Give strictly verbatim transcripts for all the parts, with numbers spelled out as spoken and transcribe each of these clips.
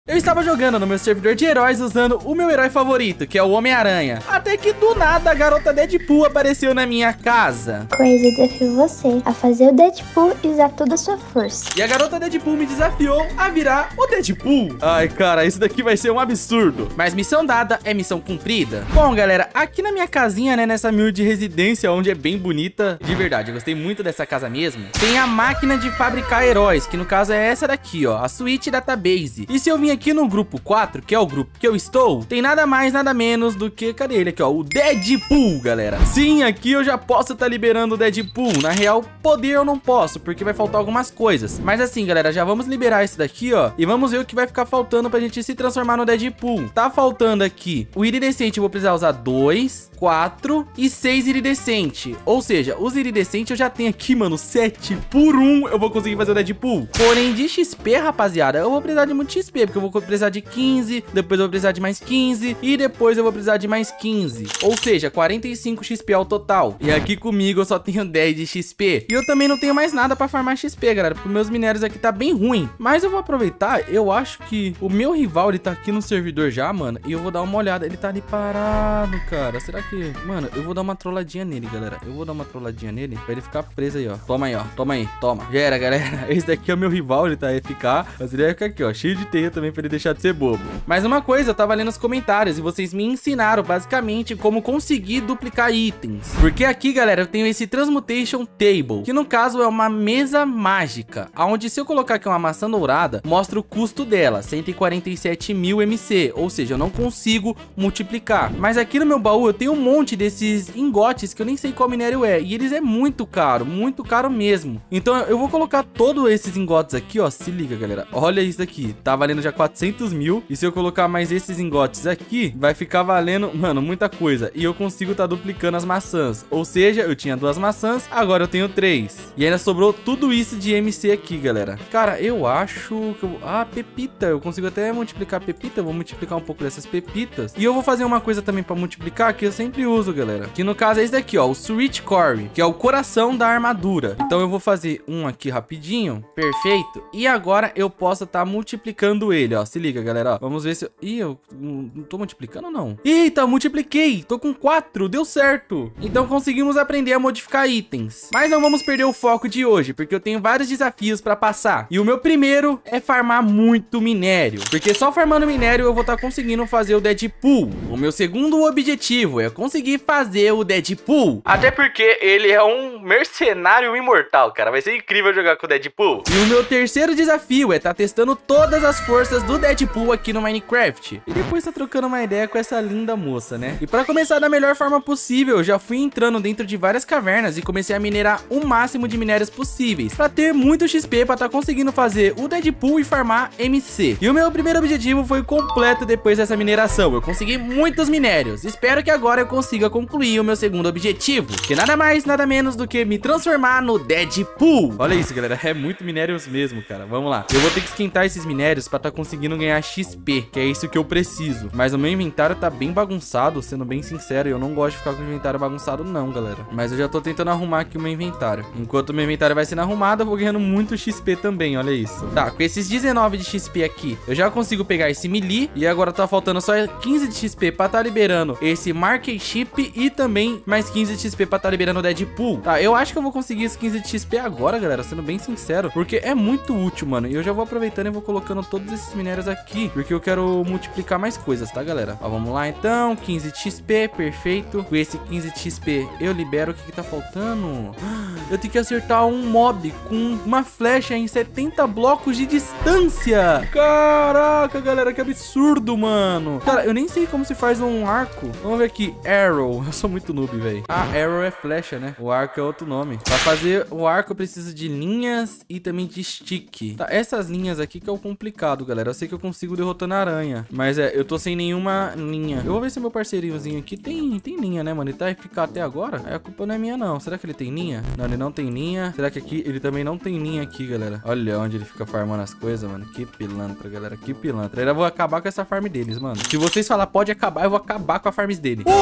Eu estava jogando no meu servidor de heróis usando o meu herói favorito, que é o Homem-Aranha. Até que do nada a garota Deadpool apareceu na minha casa. Coisa, desafio você a fazer o Deadpool e usar toda a sua força. E a garota Deadpool me desafiou a virar o Deadpool. Ai, cara, isso daqui vai ser um absurdo. Mas missão dada é missão cumprida. Bom, galera, aqui na minha casinha, né, nessa humilde residência, onde é bem bonita, de verdade, eu gostei muito dessa casa mesmo, tem a máquina de fabricar heróis, que no caso é essa daqui, ó, a Switch Database. E se eu vim aqui no grupo quatro, que é o grupo que eu estou, tem nada mais, nada menos do que, cadê ele aqui, ó, o Deadpool, galera. Sim, aqui eu já posso estar tá liberando o Deadpool. Na real, poder eu não posso, porque vai faltar algumas coisas. Mas assim, galera, já vamos liberar esse daqui, ó, e vamos ver o que vai ficar faltando pra gente se transformar no Deadpool. Tá faltando aqui o iridescente, eu vou precisar usar dois, quatro e seis iridescente. Ou seja, os iridescentes eu já tenho aqui, mano, sete por um eu vou conseguir fazer o Deadpool. Porém, de X P, rapaziada, eu vou precisar de muito X P, porque eu vou precisar de quinze, depois eu vou precisar de mais quinze e depois eu vou precisar de mais quinze. Ou seja, quarenta e cinco X P ao total. E aqui comigo eu só tenho dez de X P. E eu também não tenho mais nada pra farmar X P, galera, porque meus minérios aqui tá bem ruim. Mas eu vou aproveitar, eu acho que o meu rival, ele tá aqui no servidor já, mano, e eu vou dar uma olhada. Ele tá ali parado, cara. Será que... Mano, eu vou dar uma trolladinha nele, galera. Eu vou dar uma trolladinha nele pra ele ficar preso aí, ó. Toma aí, ó. Toma aí. Toma. Já era, galera. Esse daqui é o meu rival, ele tá a ficar. Mas ele vai ficar aqui, ó, cheio de teia também pra ele deixar de ser bobo. Mas uma coisa, eu tava lendo nos comentários e vocês me ensinaram basicamente como conseguir duplicar itens. Porque aqui, galera, eu tenho esse Transmutation Table, que no caso é uma mesa mágica, onde se eu colocar aqui uma maçã dourada, mostra o custo dela, cento e quarenta e sete mil M C, ou seja, eu não consigo multiplicar. Mas aqui no meu baú eu tenho um monte desses engotes que eu nem sei qual minério é, e eles é muito caro, muito caro mesmo. Então eu vou colocar todos esses engotes aqui, ó, se liga, galera. Olha isso aqui, tá valendo já quatrocentos mil, e se eu colocar mais esses engotes aqui, vai ficar valendo, mano, muita coisa. E eu consigo tá duplicando as maçãs, ou seja, eu tinha duas maçãs, agora eu tenho três. E ainda sobrou tudo isso de M C aqui, galera. Cara, eu acho que eu... Ah, pepita, eu consigo até multiplicar pepita, eu vou multiplicar um pouco dessas pepitas. E eu vou fazer uma coisa também pra multiplicar, que eu sempre uso, galera, que no caso é esse daqui, ó, o Switch Core, que é o coração da armadura. Então eu vou fazer um aqui rapidinho, perfeito. E agora eu posso tá multiplicando ele, ó, se liga, galera, ó. Vamos ver se eu... Ih, eu não tô multiplicando, não. Eita, multipliquei, tô com quatro, deu certo. Então conseguimos aprender a modificar itens. Mas não vamos perder o foco de hoje, porque eu tenho vários desafios pra passar. E o meu primeiro é farmar muito minério, porque só farmando minério eu vou estar conseguindo fazer o Deadpool. O meu segundo objetivo é conseguir fazer o Deadpool, até porque ele é um mercenário imortal, cara. Vai ser incrível jogar com o Deadpool. E o meu terceiro desafio é estar testando todas as forças do Deadpool aqui no Minecraft. E depois tá trocando uma ideia com essa linda moça, né? E pra começar da melhor forma possível, eu já fui entrando dentro de várias cavernas e comecei a minerar o máximo de minérios possíveis, pra ter muito X P, pra tá conseguindo fazer o Deadpool e farmar M C. E o meu primeiro objetivo foi completo depois dessa mineração. Eu consegui muitos minérios. Espero que agora eu consiga concluir o meu segundo objetivo, que nada mais, nada menos do que me transformar no Deadpool. Olha isso, galera, é muito minérios mesmo, cara. Vamos lá. Eu vou ter que esquentar esses minérios pra tá conseguindo ganhar X P, que é isso que eu preciso. Mas o meu inventário tá bem bagunçado, sendo bem sincero, e eu não gosto de ficar com o inventário bagunçado não, galera. Mas eu já tô tentando arrumar aqui o meu inventário. Enquanto o meu inventário vai sendo arrumado, eu vou ganhando muito X P também, olha isso. Tá, com esses dezenove de X P aqui, eu já consigo pegar esse melee, e agora tá faltando só quinze de X P pra tá liberando esse Market Chip e também mais quinze de X P pra tá liberando o Deadpool. Tá, eu acho que eu vou conseguir esses quinze de X P agora, galera, sendo bem sincero, porque é muito útil, mano. E eu já vou aproveitando e vou colocando todos esses minérios aqui, porque eu quero multiplicar mais coisas, tá, galera? Ó, vamos lá então, quinze de X P, perfeito. Com esse quinze de X P eu libero. O que que tá faltando? Eu tenho que acertar um mob com uma flecha em setenta blocos de distância. Caraca, galera, que absurdo, mano. Cara, eu nem sei como se faz um arco. Vamos ver aqui, arrow. Eu sou muito noob, velho. Ah, arrow é flecha, né? O arco é outro nome. Pra fazer o arco eu preciso de linhas e também de stick. Tá, essas linhas aqui que é o complicado, galera. Eu sei que eu consigo derrotando a aranha, mas é, eu tô sem nenhuma linha. Eu vou ver se meu parceirinhozinho aqui tem, tem linha, né, mano? Ele tá a ficar até agora? Aí a culpa não é minha, não. Será que ele tem linha? Não, ele não tem linha. Será que aqui ele também não tem linha aqui, galera? Olha onde ele fica farmando as coisas, mano. Que pilantra, galera. Que pilantra. Aí eu vou acabar com essa farm deles, mano. Se vocês falar pode acabar, eu vou acabar com a farm dele.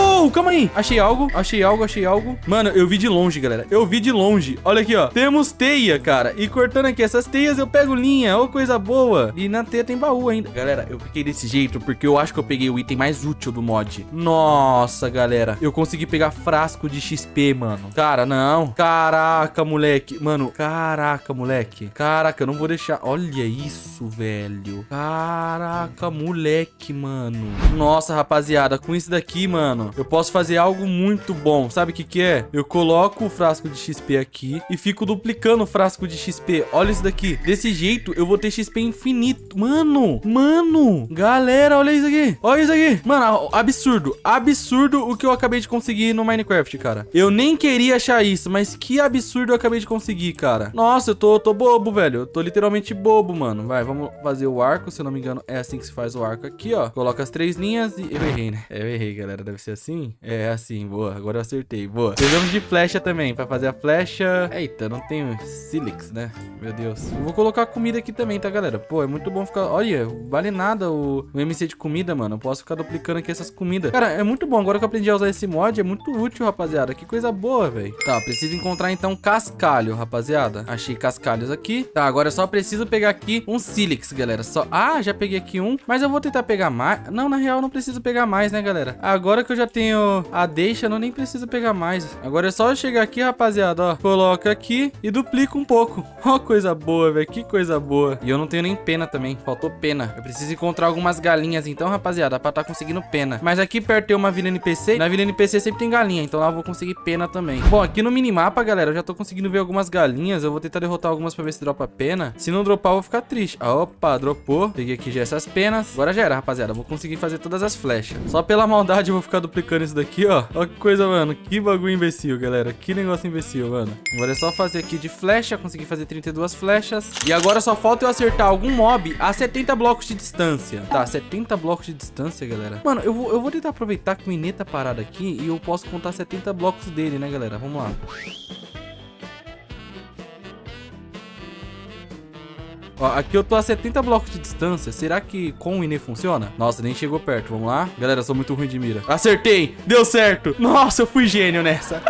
Uou, calma aí. Achei algo, achei algo, achei algo. Mano, eu vi de longe, galera. Eu vi de longe. Olha aqui, ó. Temos teia, cara. E cortando aqui essas teias, eu pego linha. Ô, coisa boa. E na teia tem baú ainda. Galera, eu fiquei desse jeito porque eu acho que eu peguei o item mais útil do mod. Nossa, galera. Eu consegui pegar frasco de X P, mano. Cara, não. Caraca, moleque. Mano, caraca, moleque. Caraca, eu não vou deixar. Olha isso, velho. Caraca, moleque, mano. Nossa, rapaziada. Com isso daqui, mano, eu posso fazer algo muito bom. Sabe o que que é? Eu coloco o frasco de X P aqui e fico duplicando o frasco de X P. Olha isso daqui. Desse jeito, eu vou ter X P infinito. Mano, mano. Galera, olha isso aqui. Olha isso aqui. Mano, absurdo. Absurdo o que eu acabei de conseguir no Minecraft, cara. Eu nem queria achar isso, mas que absurdo eu acabei de conseguir, cara. Nossa, eu tô, tô bobo, velho. Eu tô literalmente bobo, mano. Vai, vamos fazer o arco. Se eu não me engano, é assim que se faz o arco aqui, ó. Coloca as três linhas e... Eu errei, né? Eu errei, galera. Deve ser assim? É assim, boa. Agora eu acertei, boa. Precisamos de flecha também, pra fazer a flecha. Eita, não tenho sílex, né? Meu Deus. Eu vou colocar comida aqui também, tá, galera? Pô, é muito bom ficar... Olha, vale nada o, o M C de comida, mano. Eu posso ficar duplicando aqui essas comidas. Cara, é muito bom. Agora que eu aprendi a usar esse mod, é muito útil, rapaziada. Que coisa boa, velho. Tá, preciso encontrar, então, cascalho, rapaziada. Achei cascalhos aqui. Tá, agora eu só preciso pegar aqui um sílex, galera. Só... Ah, já peguei aqui um. Mas eu vou tentar pegar mais. Não, na real, eu não preciso pegar mais, né, galera? Agora que eu já tenho a deixa, eu não nem preciso pegar mais. Agora é só eu chegar aqui, rapaziada, ó. Coloca aqui e duplica um pouco. Ó, coisa boa, velho. Que coisa boa. E eu não tenho nem pena também. Faltou pena. Eu preciso encontrar algumas galinhas, então, rapaziada, pra tá conseguindo pena. Mas aqui perto tem uma vila N P C. Na vila N P C sempre tem galinha, então lá eu vou conseguir pena também. Bom, aqui no minimapa, galera, eu já tô conseguindo ver algumas galinhas. Eu vou tentar derrotar algumas pra ver se dropa pena. Se não dropar, eu vou ficar triste. Ah, opa, dropou. Peguei aqui já essas penas. Agora já era, rapaziada. Eu vou conseguir fazer todas as flechas. Só pela maldade eu vou ficar duplicando isso daqui, ó. Ó que coisa, mano. Que bagulho imbecil, galera. Que negócio imbecil, mano. Agora é só fazer aqui de flecha. Consegui fazer trinta e duas flechas. E agora só falta eu acertar algum mob a setenta blocos de distância. Tá, setenta blocos de distância, galera. Mano, eu vou, eu vou tentar aproveitar que o Inê tá parado aqui e eu posso contar setenta blocos dele, né, galera? Vamos lá. Ó, aqui eu tô a setenta blocos de distância. Será que com o Inê funciona? Nossa, nem chegou perto. Vamos lá. Galera, eu sou muito ruim de mira. Acertei! Deu certo! Nossa, eu fui gênio nessa.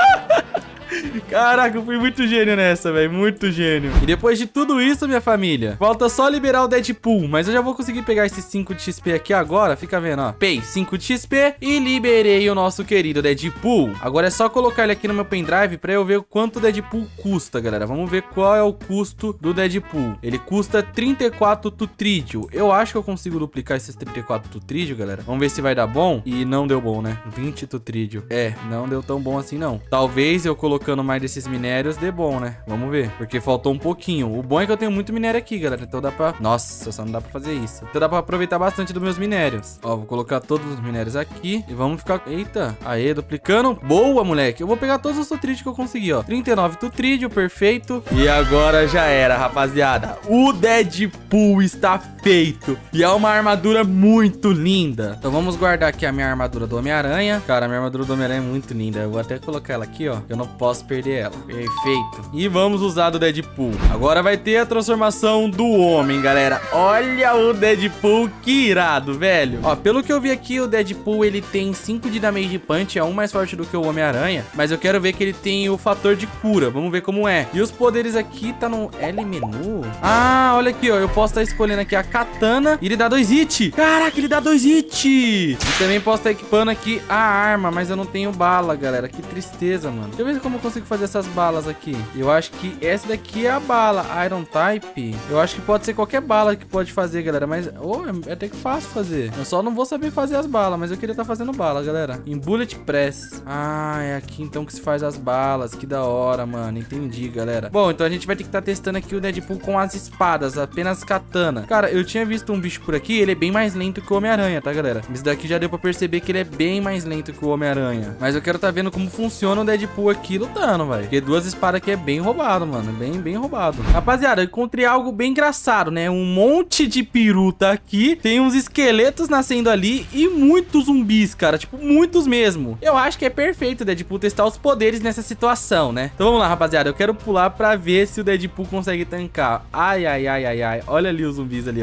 Caraca, eu fui muito gênio nessa, velho. Muito gênio. E depois de tudo isso, minha família, falta só liberar o Deadpool. Mas eu já vou conseguir pegar esses cinco de X P aqui agora. Fica vendo, ó. Pei cinco de X P e liberei o nosso querido Deadpool. Agora é só colocar ele aqui no meu pendrive pra eu ver quanto o Deadpool custa, galera. Vamos ver qual é o custo do Deadpool. Ele custa trinta e quatro tutrídio. Eu acho que eu consigo duplicar esses trinta e quatro tutrídio, galera. Vamos ver se vai dar bom. E não deu bom, né? vinte tutrídio. É, não deu tão bom assim, não. Talvez eu colocando mais desses minérios dê bom, né? Vamos ver. Porque faltou um pouquinho. O bom é que eu tenho muito minério aqui, galera. Então dá pra... Nossa, só não dá pra fazer isso. Então dá pra aproveitar bastante dos meus minérios. Ó, vou colocar todos os minérios aqui. E vamos ficar... Eita. Aê, duplicando. Boa, moleque. Eu vou pegar todos os tutrídeos que eu consegui, ó. trinta e nove tutrídeo, perfeito. E agora já era, rapaziada. O Deadpool está feito. E é uma armadura muito linda. Então vamos guardar aqui a minha armadura do Homem-Aranha. Cara, a minha armadura do Homem-Aranha é muito linda. Eu vou até colocar ela aqui, ó. Eu não posso perder ela. Perfeito. E vamos usar do Deadpool. Agora vai ter a transformação do homem, galera. Olha o Deadpool, que irado, velho. Ó, pelo que eu vi aqui, o Deadpool, ele tem cinco de damage punch. É um mais forte do que o Homem-Aranha. Mas eu quero ver que ele tem o fator de cura. Vamos ver como é. E os poderes aqui tá no L menu. Ah, olha aqui, ó. Eu posso estar escolhendo aqui a katana e ele dá dois hits. Caraca, ele dá dois hits. E também posso estar equipando aqui a arma, mas eu não tenho bala, galera. Que tristeza, mano. Deixa eu ver como eu consigo fazer essas balas aqui. Eu acho que essa daqui é a bala Iron Type. Eu acho que pode ser qualquer bala que pode fazer, galera. Mas, oh, é até que fácil fazer. Eu só não vou saber fazer as balas, mas eu queria estar fazendo bala, galera. Em Bullet Press. Ah, é aqui então que se faz as balas. Que da hora, mano. Entendi, galera. Bom, então a gente vai ter que estar testando aqui o Deadpool com as espadas, apenas katana. Cara, eu tinha visto um bicho por aqui, ele é bem mais lento que o Homem-Aranha, tá, galera? Isso daqui já deu pra perceber que ele é bem mais lento que o Homem-Aranha. Mas eu quero estar vendo como funciona o Deadpool aqui lutando, velho. Porque duas espadas aqui é bem roubado, mano. Bem, bem roubado. Rapaziada, eu encontrei algo bem engraçado, né? Um monte de peru tá aqui. Tem uns esqueletos nascendo ali e muitos zumbis, cara. Tipo, muitos mesmo. Eu acho que é perfeito o Deadpool testar os poderes nessa situação, né? Então vamos lá, rapaziada. Eu quero pular pra ver se o Deadpool consegue tancar. Ai, ai, ai, ai, ai. Olha ali os zumbis ali, ó.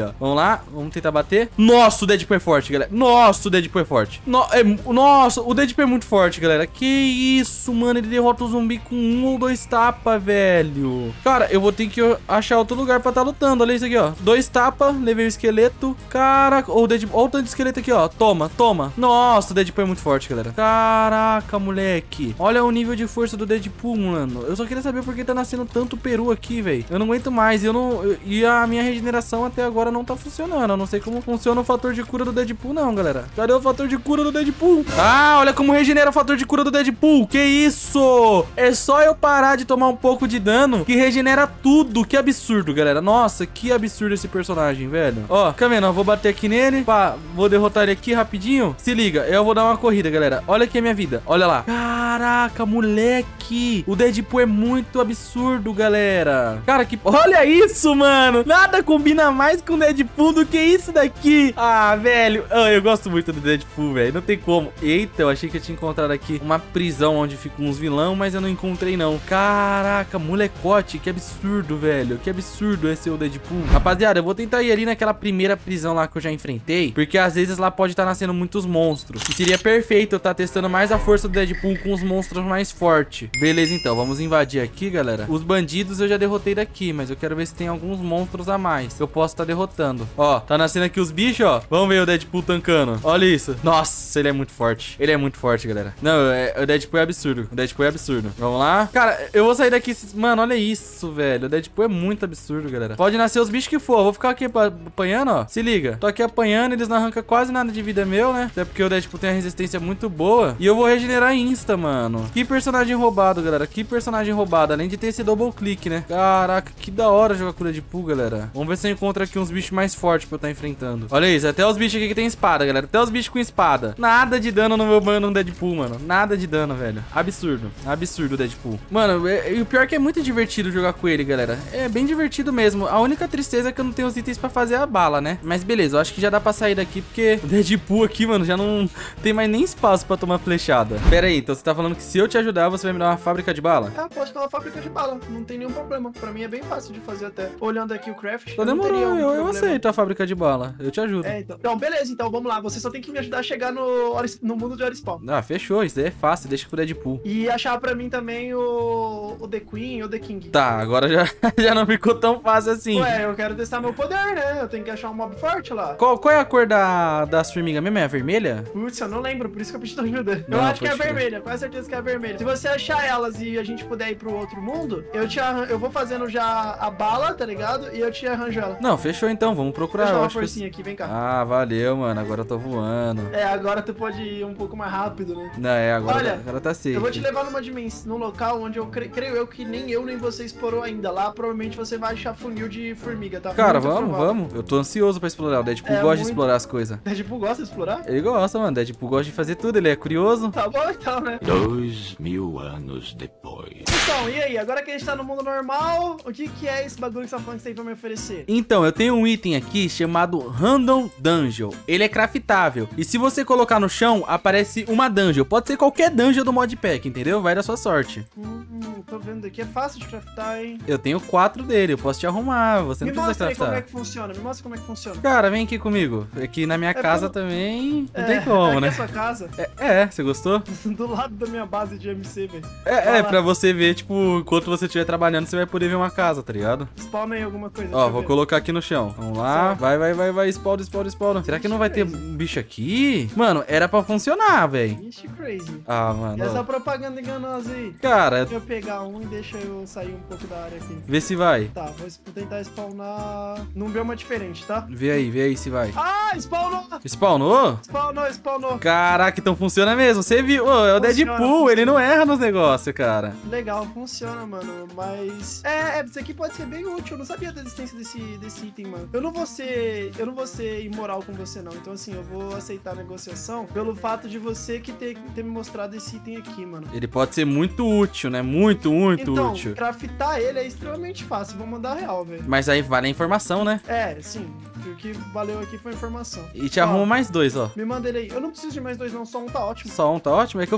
ó. Vamos lá, vamos tentar bater. Nossa, o Deadpool é forte, galera. Nossa, o Deadpool é forte. No, é, nossa, o Deadpool é muito forte, galera. Que isso, mano. Ele derrota o zumbi com um ou dois tapas, velho. Cara, eu vou ter que achar outro lugar pra tá lutando. Olha isso aqui, ó. Dois tapas, levei o esqueleto. Caraca, o Deadpool, olha o tanto de esqueleto aqui, ó. Toma, toma. Nossa, o Deadpool é muito forte, galera. Caraca, moleque. Olha o nível de força do Deadpool, mano. Eu só queria saber por que tá nascendo tanto peru aqui, velho. Eu não aguento mais. Eu não... Eu... E a minha regeneração até agora não tá funcionando. Eu não sei como funciona o fator de cura do Deadpool, não, galera. Cadê o fator de cura do Deadpool? Ah, olha como regenera o fator de cura do Deadpool. Que isso? É só eu parar de tomar um pouco de dano que regenera tudo. Que absurdo, galera. Nossa, que absurdo esse personagem, velho. Ó, fica vendo, ó. Vou bater aqui nele. Pá, vou derrotar ele aqui rapidinho. Se liga, eu vou dar uma corrida, galera. Olha aqui a minha vida. Olha lá. Caraca, moleque. O Deadpool é muito absurdo, galera. Cara, que... Olha isso, mano. Nada combina mais com o Deadpool do que isso daqui. Ah, velho. Oh, eu gosto muito do Deadpool, velho. Não tem como. Eita, eu achei que eu tinha encontrado aqui uma prisão onde ficam uns vilão, mas eu não encontrei, não. Caraca, molecote. Que absurdo, velho. Que absurdo esse é o Deadpool. Rapaziada, eu vou tentar ir ali naquela primeira prisão lá que eu já enfrentei, porque às vezes lá pode estar nascendo muitos monstros. E seria perfeito eu estar testando mais a força do Deadpool com os monstros mais fortes. Beleza, então. Vamos invadir aqui, galera. Os bandidos eu já derrotei daqui, mas eu quero ver se tem alguns monstros a mais que eu posso estar derrotando. Ó, tá nascendo aqui os bichos, ó. Vamos ver o Deadpool tancando. Olha isso. Nossa, ele é muito forte. Ele é muito forte, galera. Não, é, o Deadpool é absurdo. O Deadpool é absurdo. Vamos lá. Cara, eu vou sair daqui. Mano, olha isso, velho. O Deadpool é muito absurdo, galera. Pode nascer os bichos que for. Eu vou ficar aqui apanhando, ó. Se liga. Tô aqui apanhando, eles não arrancam quase nada de vida meu, né? Até porque o Deadpool tem a resistência muito boa. E eu vou regenerar insta, mano. Que personagem roubado, galera. Que personagem roubado. Além de ter esse double click, né? Caraca, que da hora jogar com o Deadpool, galera. Vamos ver se eu encontro aqui uns bichos mais fortes pra eu estar enfrentando. Olha isso. Até os bichos aqui que tem espada, galera. Até os bichos com espada. Nada de dano no meu mano no Deadpool, mano. Nada de dano, velho. Absurdo. Absurdo o Deadpool. Mano, é, e o pior é que é muito divertido jogar com ele, galera. É bem divertido mesmo. A única tristeza é que eu não tenho os itens pra fazer a bala, né? Mas beleza, eu acho que já dá pra sair daqui, porque o Deadpool aqui, mano, já não tem mais nem espaço pra tomar flechada. Pera aí, então você tá falando que se eu te ajudar, você vai me dar uma fábrica de bala? Ah, posso dar uma fábrica de bala. Não tem nenhum problema. Pra mim é bem fácil de fazer até. Olhando aqui o craft. Então demorou, eu, eu, eu aceito a fábrica de bala. Eu te ajudo. É, então. Então, beleza, então vamos lá. Você só tem que me ajudar a chegar no, no mundo de Orispawn. Ah, fechou. Isso daí é fácil, deixa pro Deadpool. E achar pra mim também o, o The Queen e o The King. Tá, agora já, já não ficou tão fácil assim. Ué, eu quero testar meu poder, né? Eu tenho que achar um mob forte lá. Qual, qual é a cor da, das formigas mesmo? É a vermelha? Putz, eu não lembro, por isso que eu pedi tua ajuda. Não, eu acho que é a pode crer. vermelha, com certeza que é a vermelha. Se você achar elas e a gente puder ir pro outro mundo, eu te arran... eu vou fazendo já a bala, tá ligado? E eu te arranjo ela. Não, fechou então, vamos procurar. Deixa eu eu uma acho forcinha que... aqui, vem cá. Ah, valeu, mano. Agora eu tô voando. É, agora tu pode ir um pouco mais rápido, né? Não, é, agora, Olha, agora tá safe. Eu vou te levar numa dimensão, num local onde eu cre... creio eu que nem eu nem você explorou ainda. Lá provavelmente você vai achar funil de formiga, tá? Cara, Muito vamos, provável. vamos. Eu tô ansioso pra explorar. O Deadpool É, gosta de muito. explorar as coisas. Deadpool gosta de explorar? Ele gosta, mano. Deadpool gosta de fazer tudo. Ele é curioso. Tá bom então, né? Dois mil anos depois. Então, e aí? Agora que a gente tá no mundo normal, o que que é esse bagulho que você tá falando que você tem pra me oferecer? Então, eu tenho um item aqui chamado Random Dungeon. Ele é craftável. E se você colocar no chão, aparece uma dungeon. Pode ser qualquer dungeon do modpack, entendeu? Vai da sua sorte. Hum, tô vendo aqui. É fácil de craftar, hein? Eu tenho quatro dele. Eu posso te arrumar. Você Me não precisa mostra aí como craftar. é que funciona. Me mostra como é que funciona. Cara, vem aqui comigo. Aqui na minha É casa pelo- também não É, tem como, aqui né? é a sua casa, É, é, você gostou? do lado da minha base de M C, velho. É, Vai é, lá. pra você ver, tipo, enquanto você estiver trabalhando, você vai poder ver uma casa, tá ligado? Spawna aí alguma coisa. Ó, deixa eu vou ver. colocar aqui no chão. Vamos lá. Certo. Vai, vai, vai, vai. Spawn, spawn, spawn. Será que não vai ter um bicho aqui? Mano, era pra funcionar, velho. Ixi, crazy. Ah, E mano. essa ó. propaganda enganosa aí? Cara, Deixa eu pegar um e deixa eu sair um pouco da área aqui. vê se vai. Tá, vou es- tentar spawnar num bioma diferente, tá? Vê aí, vê aí se vai. Ah, spawnou! Spawnou? Spawnou, spawnou. Caraca, então funciona mesmo. Você viu? Ô, é o Funciona, Deadpool, ele não erra nos negócios, cara. Legal, funciona, mano, mas... É, é, isso aqui pode ser bem útil, eu não sabia da existência desse, desse item, mano. Eu não vou ser... Eu não vou ser imoral com você, não. Então, assim, eu vou aceitar a negociação pelo fato de você que ter, ter me mostrado esse item aqui, mano. Ele pode ser muito útil, né? Muito, muito Então, útil. craftar ele é extremamente fácil, vou mandar real, velho. Mas aí vale a informação, né? É, sim, o que valeu aqui foi a informação. E te Ó, arruma mais dois, ó. Me manda ele aí. Eu não preciso de mais dois, não, só um tá ótimo. Só um tá ótimo. É que eu fiz quatro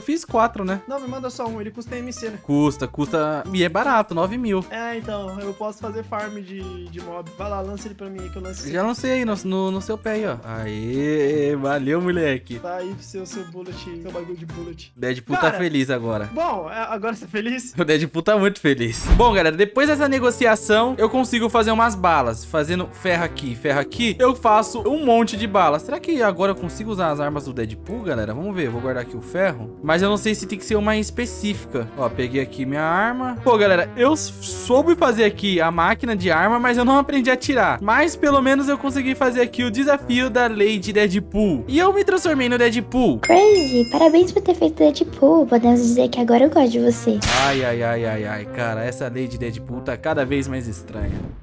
quatro, né? Não, me manda só um, ele custa M C, né? Custa, custa... E é barato, nove mil. É, então, eu posso fazer farm de, de mob. Vai lá, lança ele pra mim aí que eu lance. Já lancei aí no, no, no seu pé aí, ó. Aê, valeu, moleque. Tá aí pro seu, seu bullet, seu bagulho de bullet. Deadpool Cara, tá feliz agora. Bom, é, agora você tá feliz? O Deadpool tá muito feliz. Bom, galera, depois dessa negociação, eu consigo fazer umas balas. Fazendo ferro aqui, ferro aqui, eu faço um monte de balas. Será que agora eu consigo usar as armas do Deadpool, galera? Vamos ver, eu vou guardar aqui o ferro. Mas eu não sei se tem que ser uma específica. Ó, peguei aqui minha arma. Pô, galera, eu soube fazer aqui a máquina de arma, mas eu não aprendi a atirar. Mas pelo menos eu consegui fazer aqui o desafio da Lady Deadpool. E eu me transformei no Deadpool. Crazy, parabéns por ter feito Deadpool. Podemos dizer que agora eu gosto de você. Ai, ai, ai, ai, ai, cara, essa Lady Deadpool tá cada vez mais estranha.